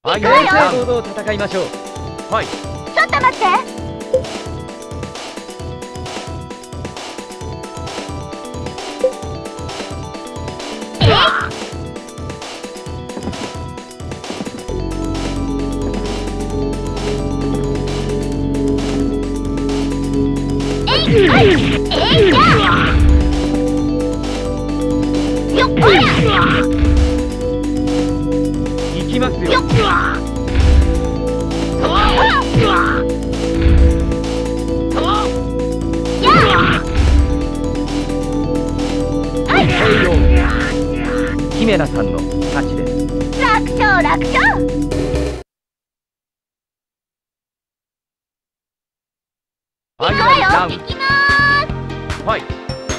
ファイナルサードを戦いましょう。はい。 ちょっと待って。 行きますよ。姫名さんの勝ちです。 楽勝楽勝。 ファイナルラウンド。 行きまーす。 はい。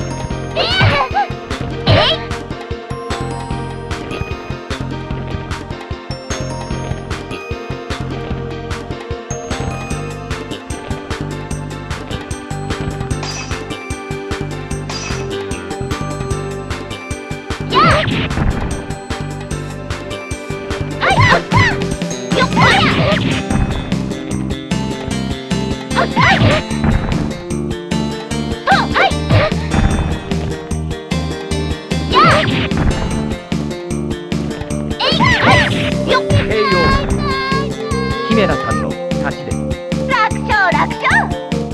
姫名さんの勝ちです。 楽勝楽勝。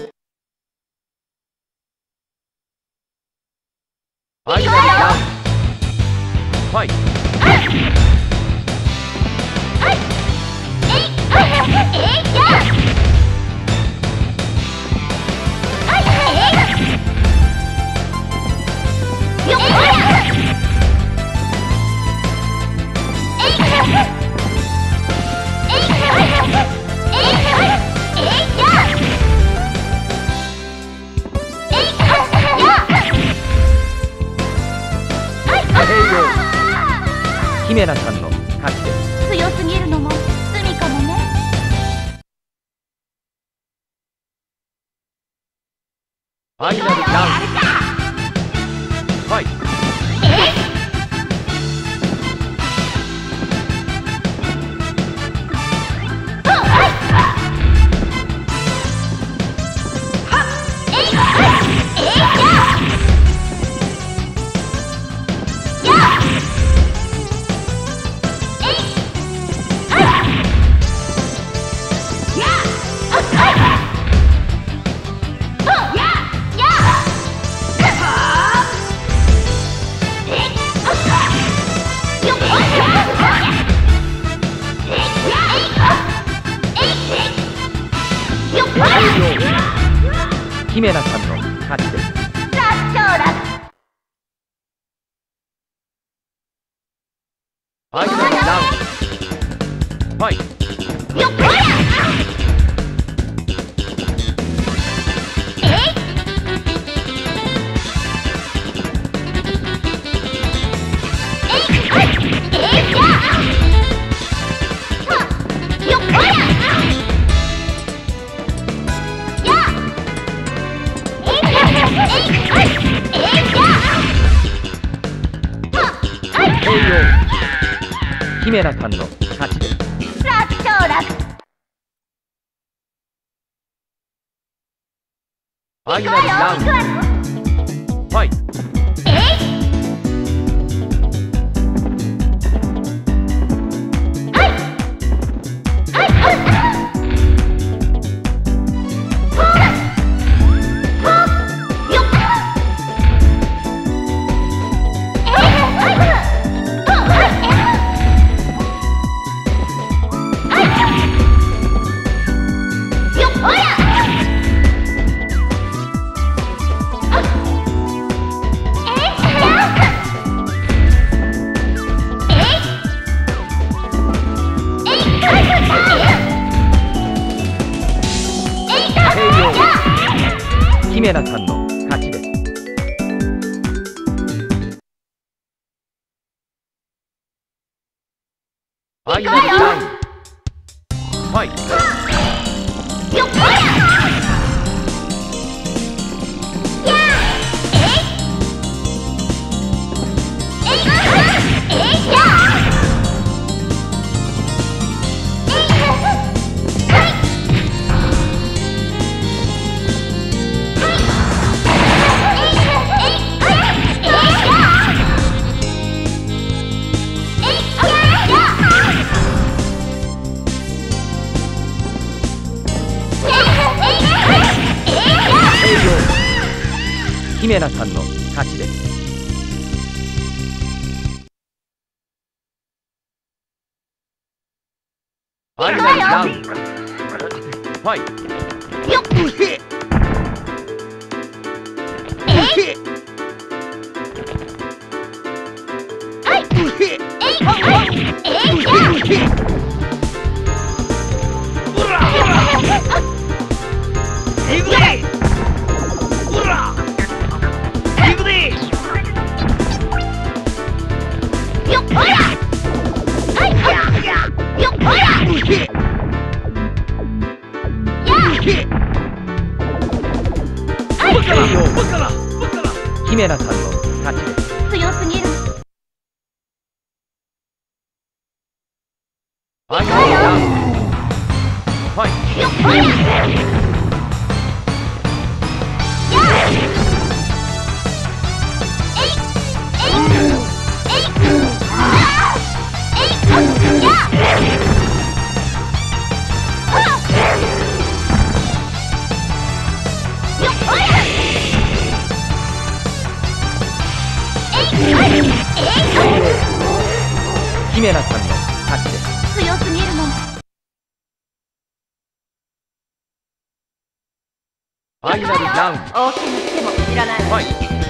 ファイナルラウンド。ファイト。姫名さんの勝ちです。 強すぎるのも罪かもね。 ファイナルラウンド。ファイト。姫名さんの勝ちです。 楽勝楽。 ファイナルラウンド。ファイト。姫名さんの勝ちです。 楽勝楽。 ファイナルラウンド。ファイト。姫名さんの勝ちです。ファイナルラウンド。ファイト。 姫菜さんの勝ちです。ファイナルラウンド。ファイト。 よっ姫菜さんの勝ちです。 強すぎる。 ファイナルラウンド。ファイト。 よっほら姫菜さんの勝ちです。 強すぎるもん。 ファイナルラウンド。 大きな手もいらない。 ファイト。